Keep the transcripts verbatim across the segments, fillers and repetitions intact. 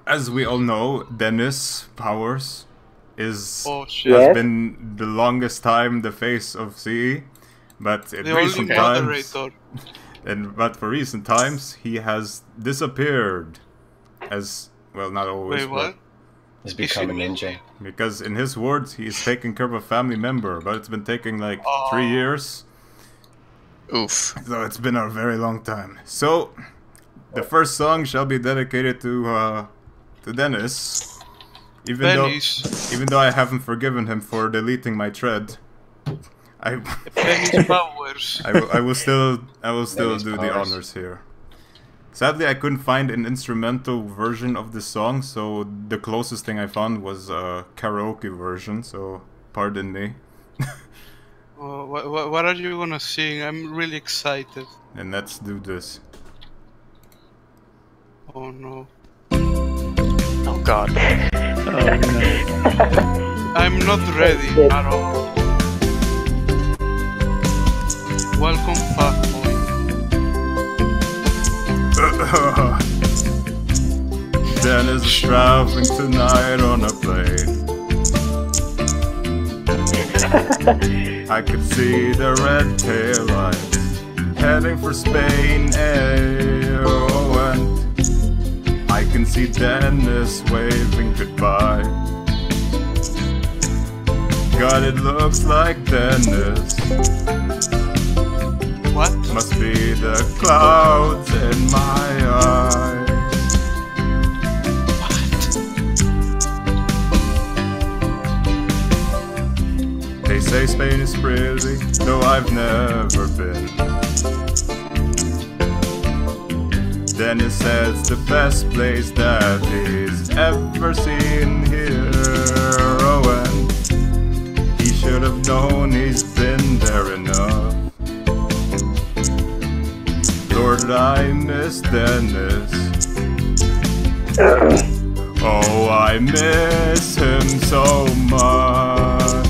as we all know, Dennis Powers is oh, shit. has Yes. been the longest time the face of C E, but in The recent only times, moderator. and but for recent times, he has disappeared. As well, not always. Wait, what? He's become a he- ninja. Because in his words, he's taking care of a family member, but it's been taking like Oh. three years. Oof. So it's been a very long time. So, the first song shall be dedicated to uh, to Dennis. Even Dennis. though, even though I haven't forgiven him for deleting my thread, I, Dennis Powers. I, will, I will still, I will still Dennis do the Powers. honors here. Sadly, I couldn't find an instrumental version of the song, so the closest thing I found was a karaoke version. So, pardon me. Oh, what, what, what are you gonna sing? I'm really excited. And let's do this. Oh no. Oh god. Oh no. I'm not ready at all. Welcome, fuckboy. Dennis is traveling tonight on a plane. I could see the red tail lights heading for Spain. Oh, and I can see Dennis waving goodbye. God, it looks like Dennis. What? Must be the clouds in my eyes. They say Spain is pretty, though I've never been. Dennis says the best place that he's ever seen here. Oh, and he should have known he's been there enough. Lord, I miss Dennis. Oh, I miss him so much.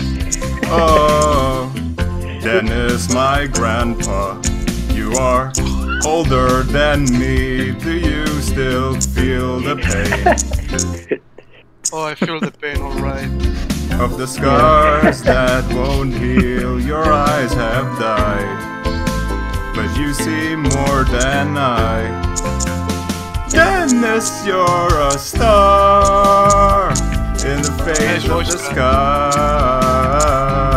Oh, Dennis, my grandpa, you are older than me. Do you still feel the pain Oh, I feel the pain, alright. of the scars that won't heal? Your eyes have died, but you see more than I. Dennis, you're a star in the face of the skies.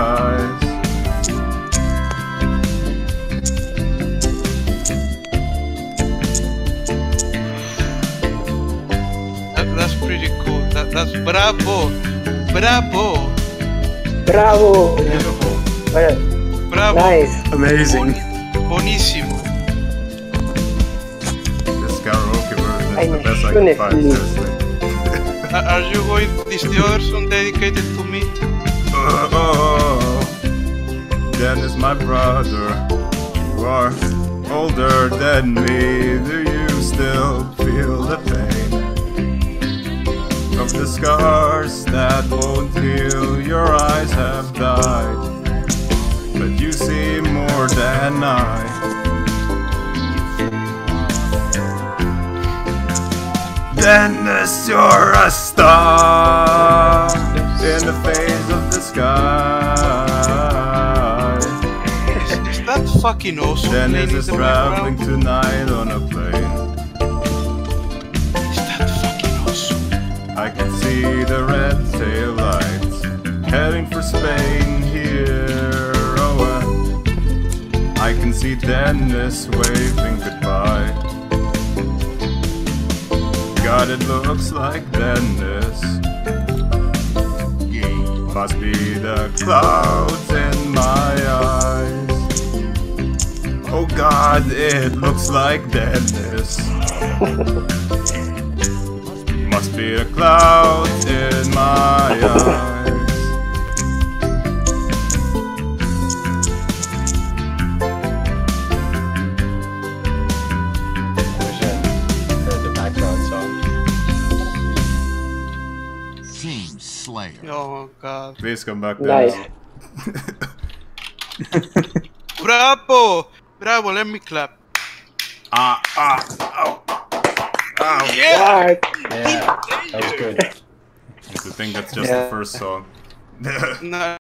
That, that's pretty cool. That, that's bravo. Bravo. Bravo! Well, Bravo. nice. Amazing. Buonissimo. This karaoke version is I'm the best I sure can find, if- seriously. Are are you going? Is the other song dedicated to me? Oh, oh, Dennis, my brother, you are older than me. Do you still feel the pain of the scars that won't heal? Your eyes have died, but you see more than I. Dennis, you're a star in the face of the sky. Is, is that fucking awesome? Dennis playing is in the traveling background? tonight on a plane. Is that fucking awesome? I can see the red tail lights heading for Spain here. Oh, and I can see Dennis waving goodbye. God, it looks like Dennis. Must be the clouds in my eyes. Oh God, it looks like Dennis. Must be the clouds in my eyes. Wish I heard the background song. Team Slayer. Oh god. Please come back, Nice. Dennis. Bravo! Bravo, let me clap. Ah, ah, oh. Ow! Yeah! What? Yeah, that was good. I think that's just Yeah. the first song. No,